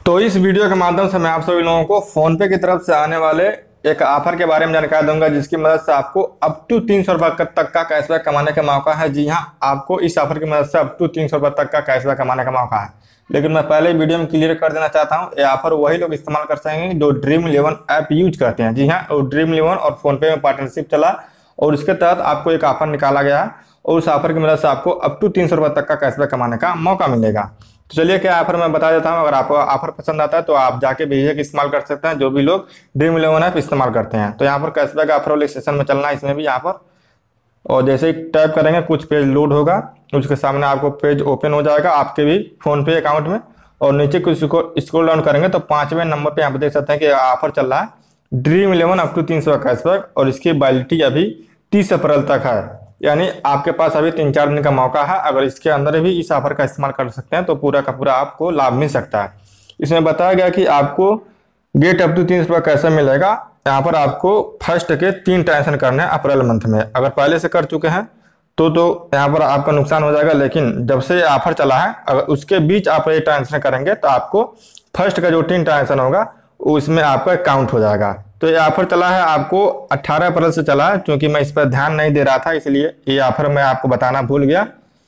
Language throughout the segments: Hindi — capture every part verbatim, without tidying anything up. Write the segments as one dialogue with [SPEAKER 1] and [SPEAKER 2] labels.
[SPEAKER 1] तो इस वीडियो के माध्यम से मैं आप सभी लोगों को फोनपे की तरफ से आने वाले एक ऑफर के बारे में जानकारी दूंगा, जिसकी मदद से आपको अप टू तीन सौ रुपये तक का कैशबैक कमाने का मौका है। जी हाँ, आपको इस ऑफर की मदद से अप टू तीन सौ रुपये तक का कैशबैक कमाने का मौका है। लेकिन मैं पहले वीडियो में क्लियर कर देना चाहता हूँ, ये ऑफर वही लोग इस्तेमाल कर सकेंगे जो ड्रीम इलेवन ऐप यूज करते हैं। जी हाँ, और ड्रीम इलेवन और फोनपे में पार्टनरशिप चला और उसके तहत आपको एक ऑफर निकाला गया है और उस ऑफर की मदद से आपको अप टू तीन सौ रुपये तक का कैशबैक कमाने का मौका मिलेगा। तो चलिए क्या ऑफर मैं बता देता हूँ। अगर आपको ऑफर पसंद आता है तो आप जाके भी इस्तेमाल कर सकते हैं, जो भी लोग ड्रीम इलेवन ऐप इस्तेमाल करते हैं। तो यहाँ पर कैशबैक ऑफर वाले सेशन में चलना है, इसमें भी यहाँ पर, और जैसे ही टाइप करेंगे कुछ पेज लोड होगा, उसके सामने आपको पेज ओपन हो जाएगा आपके भी फोनपे अकाउंट में, और नीचे कुछ स्क्रॉल डाउन करेंगे तो पांचवें नंबर पे यहाँ पर देख सकते हैं कि ऑफर चल रहा है ड्रीम इलेवन अप टू तीन सौ कैशबैक, और इसकी वैलिडिटी अभी तीस अप्रैल तक है। यानी आपके पास अभी तीन चार दिन का मौका है। अगर इसके अंदर भी इस ऑफर का इस्तेमाल कर सकते हैं तो पूरा का पूरा आपको लाभ मिल सकता है। इसमें बताया गया कि आपको गेट अप टू तीन सौ कैसे मिलेगा। यहाँ पर आपको फर्स्ट के तीन ट्रांजेक्शन करने हैं अप्रैल मंथ में। अगर पहले से कर चुके हैं तो तो यहाँ पर आपका नुकसान हो जाएगा, लेकिन जब से ऑफर चला है अगर उसके बीच आप ये ट्रांजेक्शन करेंगे तो आपको फर्स्ट का जो तीन ट्रांजेक्शन होगा उसमें आपका काउंट हो जाएगा। तो ये ऑफर चला है आपको अठारह अप्रैल से चला है, क्योंकि मैं इस पर ध्यान नहीं दे रहा था इसलिए ये ऑफर मैं आपको बताना भूल गया,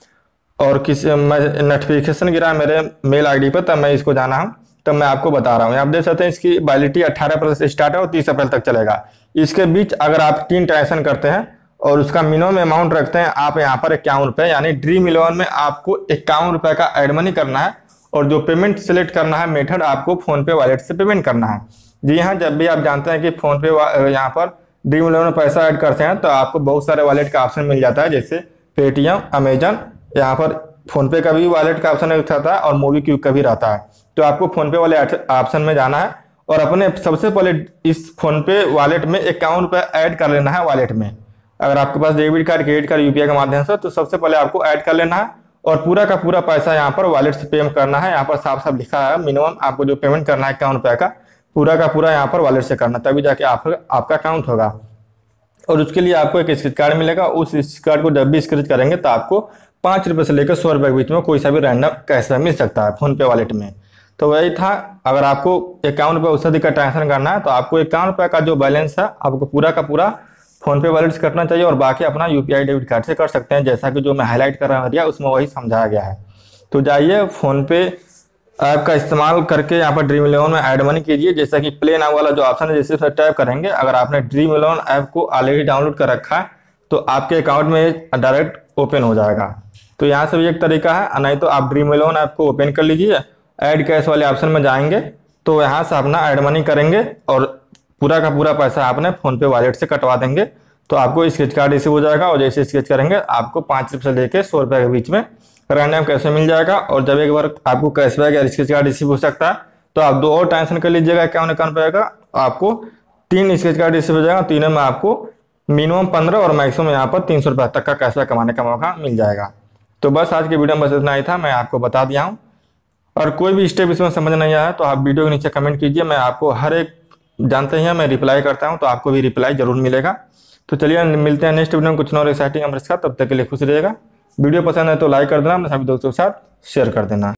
[SPEAKER 1] और किस मैं नोटिफिकेशन गिरा मेरे मेल आईडी पर, तब मैं इसको जाना हूँ तब मैं आपको बता रहा हूँ। आप देख सकते हैं इसकी वैलिडिटी अठारह अप्रैल से स्टार्ट है और तीस अप्रैल तक चलेगा। इसके बीच अगर आप तीन ट्रांजेक्शन करते हैं और उसका मिनिमम अमाउंट रखते हैं आप यहाँ पर इक्यावन रुपये, यानी ड्रीम इलेवन में आपको इक्यावन रुपये का एड मनी करना है, और जो पेमेंट सेलेक्ट करना है मेथड आपको फोनपे वॉलेट से पेमेंट करना है। जी हाँ, जब भी आप जानते हैं कि फोनपे यहाँ पर ड्रीम इलेवन में पैसा ऐड करते हैं तो आपको बहुत सारे वॉलेट का ऑप्शन मिल जाता है, जैसे पेटीएम, अमेजन, यहाँ पर फोनपे का भी वॉलेट का ऑप्शन रहता है और मोबीक्विक का भी रहता है। तो आपको फोनपे वाले ऑप्शन में जाना है और अपने सबसे पहले इस फोनपे वॉलेट में इक्यावन रुपये ऐड कर लेना है वॉलेट में। अगर आपके पास debit card, credit card, UPI के माध्यम से, तो सबसे पहले आपको ऐड कर लेना है और पूरा का पूरा पैसा यहाँ पर वॉलेट से पेमेंट करना है। यहाँ पर साफ साफ लिखा है मिनिमम आपको जो पेमेंट करना है इक्यावन रुपये का, पूरा का पूरा यहाँ पर वॉलेट से करना, तभी जाके आप, आपका काउंट होगा। और उसके लिए आपको एक स्क्रैच कार्ड मिलेगा। उस स्क्रैच कार्ड को जब भी स्क्रैच करेंगे तो आपको पाँच रुपये से लेकर सौ रुपये के बीच में कोई सा भी रैंडम कैशबैक मिल सकता है फोनपे वॉलेट में। तो वही था, अगर आपको इक्यावन रुपये उससे अधिक का ट्रांजेक्शन करना है तो आपको इक्यावन रुपये का जो बैलेंस है आपको पूरा का पूरा फोनपे वॉलेट से करना चाहिए, और बाकी अपना यूपीआई डेबिट कार्ड से कर सकते हैं, जैसा कि जो मैं हाईलाइट कर रहा हूँ उसमें वही समझाया गया है। तो जाइए फोनपे ऐप का इस्तेमाल करके यहाँ पर ड्रीम इलेवन में ऐड मनी कीजिए। जैसा कि प्ले नाउ वाला जो ऑप्शन है, जैसे उसे टाइप करेंगे, अगर आपने ड्रीम इलेवन ऐप को ऑलरेडी डाउनलोड कर रखा है तो आपके अकाउंट में डायरेक्ट ओपन हो जाएगा। तो यहाँ से भी एक तरीका है, नहीं तो आप ड्रीम इलेवन ऐप को ओपन कर लीजिए, ऐड कैश वाले ऑप्शन में जाएंगे तो यहाँ से अपना ऐड मनी करेंगे और पूरा का पूरा पैसा आपने फोनपे वॉलेट से कटवा देंगे तो आपको स्क्रैच कार्ड रिसीव हो जाएगा। और जैसे स्क्रैच करेंगे आपको पाँच रुपये से लेकर सौ रुपये के बीच में रैंडम कैसे मिल जाएगा। और जब एक बार आपको कैशबैक या स्क्रैच कार्ड रिसीव हो सकता है तो आप दो और ट्रांजेक्शन कर लीजिएगा इक्यावन इक्यावन रुपये का, आपको तीन स्क्रैच कार्ड रिसीव हो जाएगा। तीनों में आपको मिनिमम पंद्रह और मैक्सिमम यहाँ पर तीन सौ रुपये तक का कैशबैक कमाने का मौका मिल जाएगा। तो बस आज की वीडियो में बस इतना ही था, मैं आपको बता दिया हूँ। और कोई भी स्टेप इसमें समझ नहीं आया तो आप वीडियो के नीचे कमेंट कीजिए, मैं आपको हर एक, जानते हैं मैं रिप्लाई करता हूँ, तो आपको भी रिप्लाई जरूर मिलेगा। तो चलिए मिलते हैं नेक्स्ट वीडियो में कुछ और एक्साइटिंग हमारे साथ, तब तक के लिए खुश रहिएगा। वीडियो पसंद है तो लाइक कर देना, अपने सभी दोस्तों के साथ शेयर कर देना।